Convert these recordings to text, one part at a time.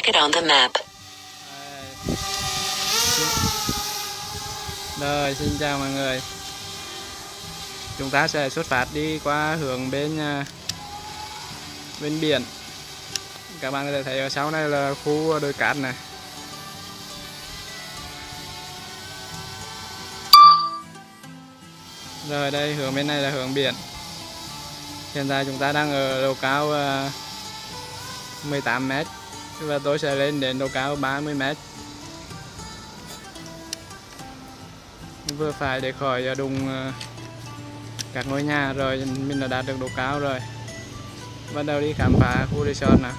it on the map. Rồi, xin chào mọi người. Chúng ta sẽ xuất phát đi qua hướng bên biển. Các bạn có thể thấy ở sau này là khu đồi cát này. Rồi đây, hướng bên này là hướng biển. Hiện tại chúng ta đang ở độ cao 18 m và tôi sẽ lên đến độ cao 30 m. Vừa phải để khỏi đụng các ngôi nhà rồi mình đã đạt được độ cao rồi. Bắt đầu đi khám phá khu resort nào.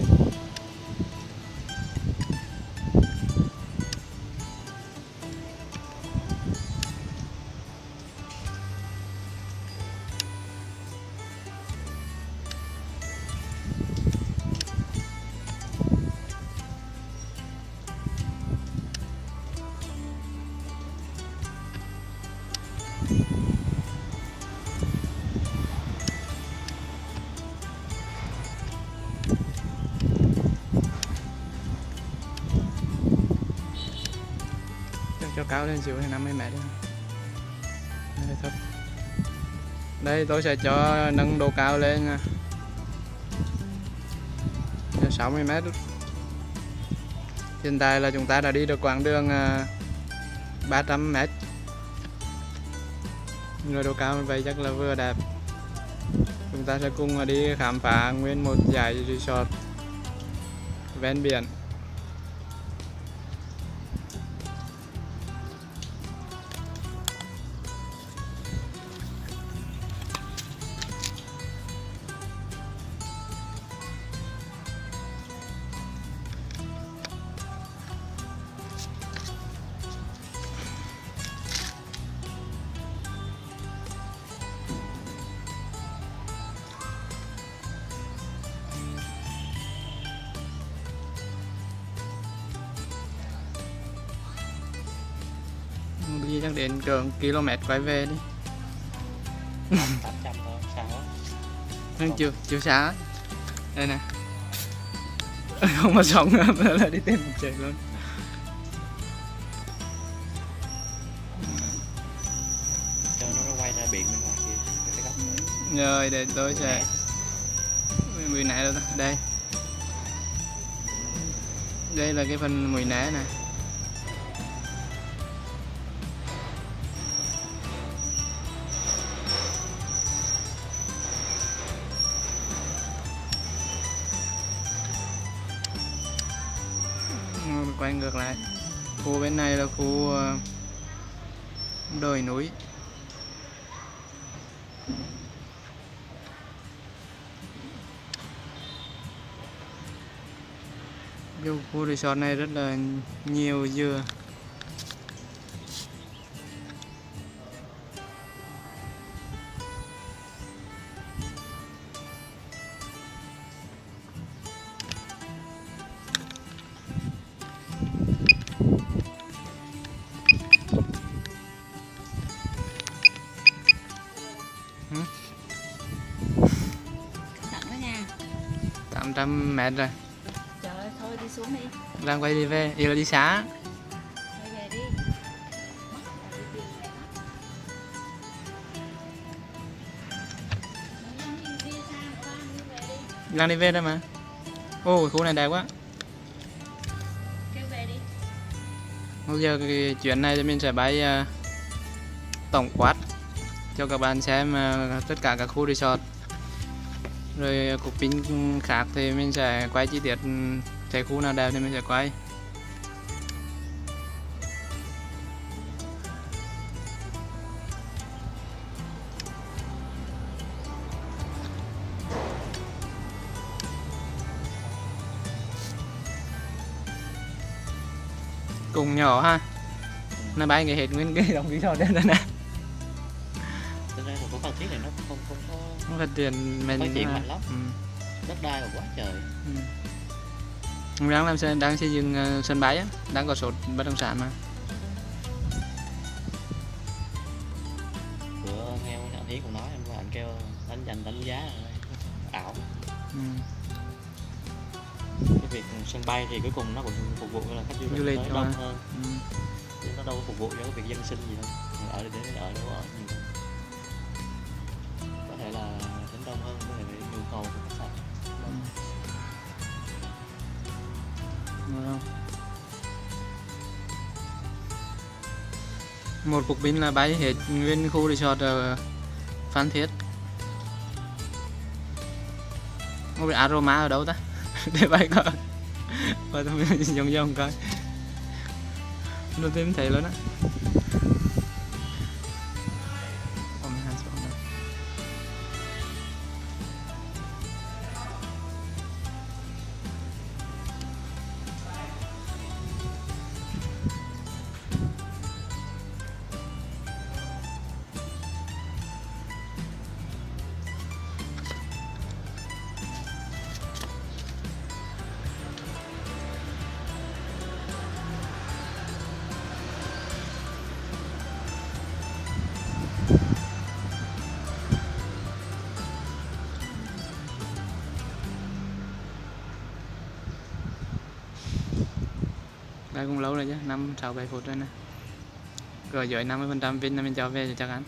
Cho cao lên xíu thì 50 m đi. Đây, thấp. Đây tôi sẽ cho nâng độ cao lên 60 m. Hiện tại là chúng ta đã đi được quãng đường 300 m. Rồi độ cao như vậy chắc là vừa đẹp. Chúng ta sẽ cùng đi khám phá nguyên một dãy resort ven biển. Đi chắc đến trường km quay về đi. 800 thôi, xa quá. Nhưng chiều xa. Đây nè. Không mà sống nữa là đi tìm một trời luôn. Cho nó quay ra biển bên ngoài kia, cái góc này. Rồi để tôi sẽ mùi nẻ đâu ta? Đây. Đây là cái phần mùi nẻ này. Quay ngược lại, khu bên này là khu đồi núi. Khu resort này rất là nhiều dừa. Nặng đó nha. 800 m rồi. Trời ơi, thôi đi xuống đi. Đang quay đi về, yêu là đi xá. Quay về đi. Đang đi về đó mà. Ô, khu này đẹp quá. Kêu về đi. Bây giờ cái chuyến này thì mình sẽ bay tổng quát cho các bạn xem tất cả các khu resort. Rồi cuộc pin khác thì mình sẽ quay chi tiết, thấy khu nào đẹp thì mình sẽ quay. Cùng nhỏ ha. Nó bay cái hết nguyên cái đồng resort đây nè. Thực ra thành phố Phan Thiết này nó không có Phát triển mình phát triển mạnh lắm. Đất đai là quá trời. Đang xây dựng sân bay á, đang có sổ bất động sản mà. Bữa nghe anh Hiến cũng nói, anh kêu đánh giá ảo. cái việc sân bay thì cuối cùng nó cũng phục vụ là khách du lịch tới đông hơn, chứ nó đâu có phục vụ cho cái việc dân sinh gì đâu. Mình ở đến ở đâu ở nhiều hơn, có thể là đến đông hơn, có thể là nhu cầu của khách sạn đông. Đúng không? Một cục pin là bay hết nguyên khu resort ở Phan Thiết. Không biết Aroma ở đâu ta để bay coi và tôi dùng dòng coi nó tìm thấy luôn á. Đây cũng lâu rồi chứ, 5-6-7 phút rồi nè. Rồi dưới 50% pin là mình cho về chắc ăn.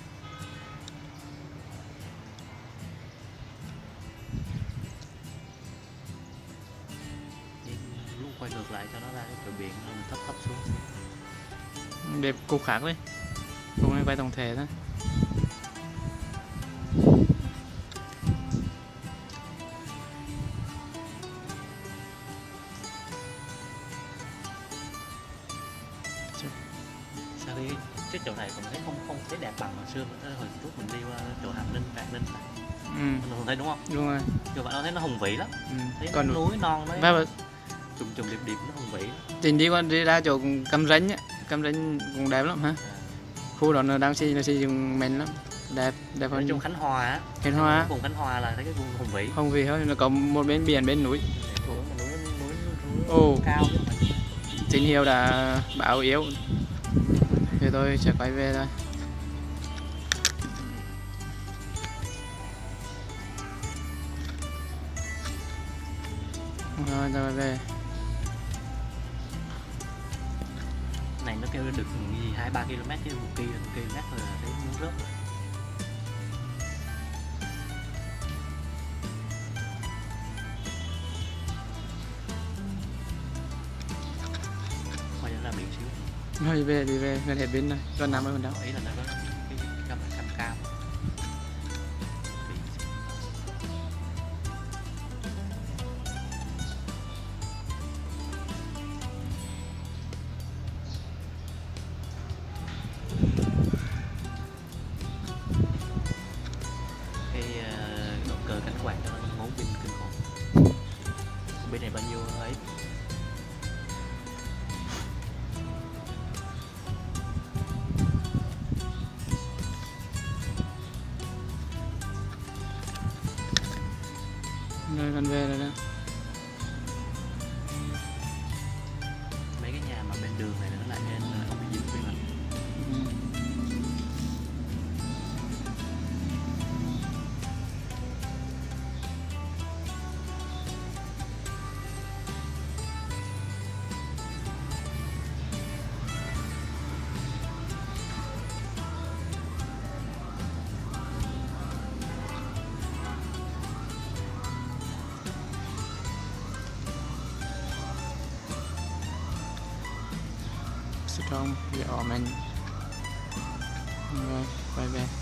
Lúc quay ngược lại cho nó ra cái cửa biển mình thấp thấp xuống. Đẹp cục khác đấy. Cục này quay tổng thể thôi. Sao đi cái chỗ này cũng thấy không thấy đẹp bằng hồi xưa nữa. Hồi lúc mình đi qua chỗ Hàm Ninh, Vạn Ninh mình thấy đúng không? Đúng rồi. Chỗ bạn nó thấy nó hùng vĩ lắm. Thấy Còn núi non đấy, trùng trùng điệp điệp nó hùng vĩ. Trình đi ra chỗ Cam Ranh á, Cam Ranh cũng đẹp lắm ha. Khu đó nó đang xây dựng men lắm, đẹp hơn. Ở trong Khánh Hòa á. Khánh Hòa. Vùng Khánh Hòa là thấy cái vùng hùng vĩ. Hùng vĩ thôi, nó có một bên biển bên núi. Núi cao chứ mà. Tín hiệu đã báo yếu. Thì tôi sẽ quay về thôi. Rồi tôi về. Này nó kêu được gì 2-3 km chứ 1 km thôi là thấy muốn rớt. Coi như là biển xíu. Rồi đi về gần hết pin rồi, còn 50%. Ý là nó có cái cam cam. Động cơ cánh quạt cho nó 4 pin kinh khủng. Bên này bao nhiêu ấy? Rồi còn về rồi đó. Mấy cái nhà mà bên đường này nó lại nên không bị dính với mình. Strong, gió mình. Rồi quay về.